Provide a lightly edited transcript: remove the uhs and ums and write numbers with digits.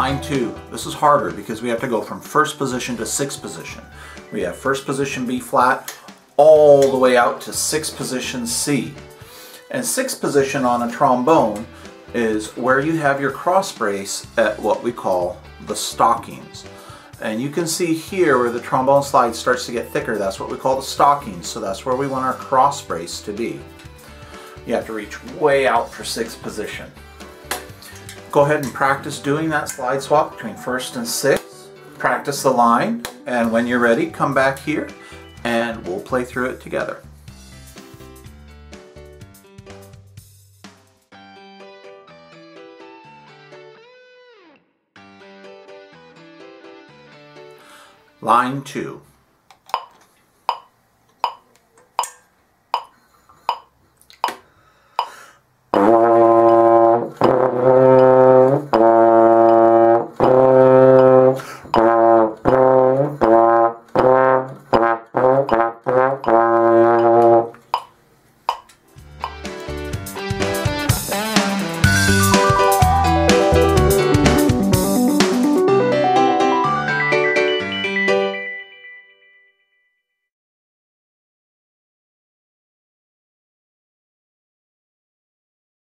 Line 2, this is harder because we have to go from first position to sixth position. We have first position B flat all the way out to sixth position C. And sixth position on a trombone is where you have your cross brace at what we call the stockings. And you can see here where the trombone slide starts to get thicker, that's what we call the stockings. So that's where we want our cross brace to be. You have to reach way out for sixth position. Go ahead and practice doing that slide swap between first and sixth. Practice the line, and when you're ready, come back here and we'll play through it together. Line 2.